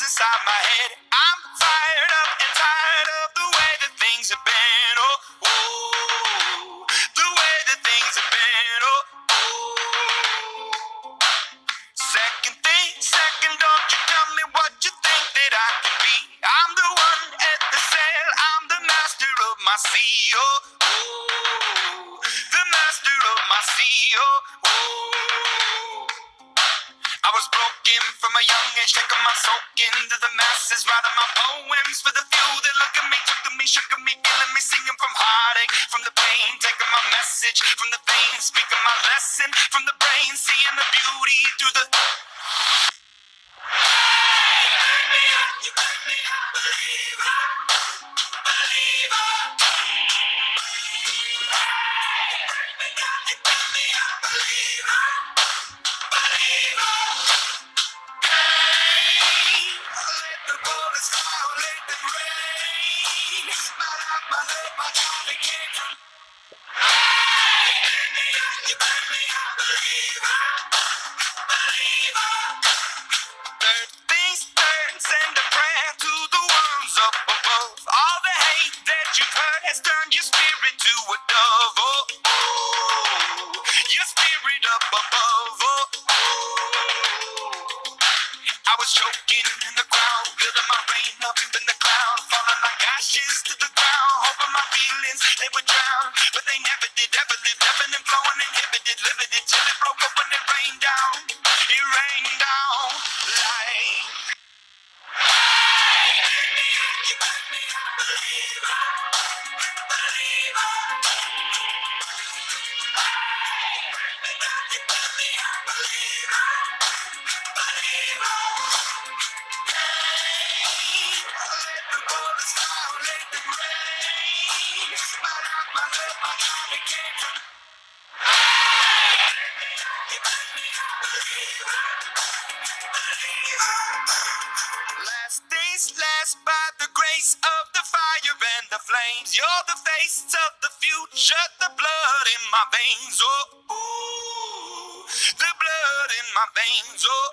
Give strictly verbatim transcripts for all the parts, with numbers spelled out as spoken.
inside my head. I'm fired up and tired of the way that things have been. Oh, ooh, the way that things have been. Oh, ooh. Second thing, second, don't you tell me what you think that I can be. I'm the one at the sail, I'm the master of my sea. Oh, ooh, the master of my sea. Oh, ooh. I was broken from a young age, taking my soak into the masses, writing my poems for the few that look at me, took to me, shook at me, feeling me, singing from heartache, from the pain, taking my message from the veins, speaking my lesson from the brain, seeing the beauty through the... Hey, let me up, you let me up, believer, believer. Hey, let me up, you let me up, believer, believer. Let the bullets fly, let them rain. My life, my love, my joy, they can't come. Hey, let me up, you let me up, believer, believer. Third things third, send a prayer to the ones up above. All the hate that you've heard has turned your spirit to a dove. Oh, ooh, your spirit up above. Oh, ooh. I was choking in the crowd, building my rain up in the cloud, falling like ashes to the ground, hoping my feelings they would drown, but they never did, ever lived, ebbing and flowing, inhibited, limited, till it broke up when it rained down. It rained down like... Hey, let me up, you let me up, believer, believer. Hey, let me up, you let me up, believer, believer. Let the bullets fly, let them rain. My life, my love, my joy, they can't come. Hey, let me up, you let me up, believer, believer. Last days last by the grace of the fire and the flames. You're the face of the future, the blood in my veins. Oh, ooh, the blood in my veins. Oh,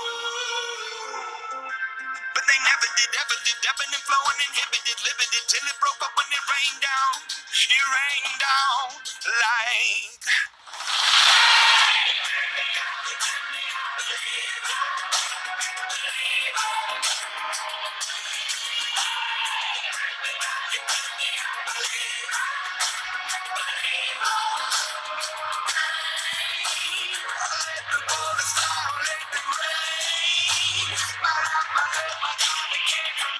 ooh. But they never did, ever lived, ebbing and flowing, inhibited, limited, till it broke up when it rained down. It rained down like... Hey, let me up, you let me up, believer, believer. Hey, let me up, you let me up, believer, believer. Hey, let the bullets fly, let them rain. My life, my love, my joy, they can't come.